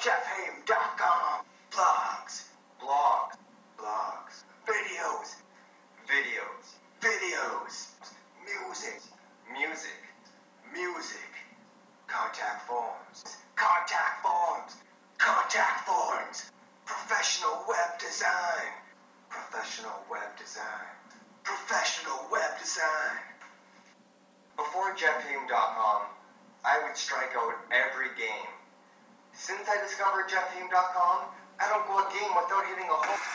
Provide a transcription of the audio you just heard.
JeffHame.com. Blogs, blogs, blogs, videos, videos, videos, music, music, music, contact forms, contact forms, contact forms, professional web design, professional web design, professional web design. Before JeffHame.com, I would strike out every game. Since I discovered JeffHame.com, I don't go a game without hitting a home.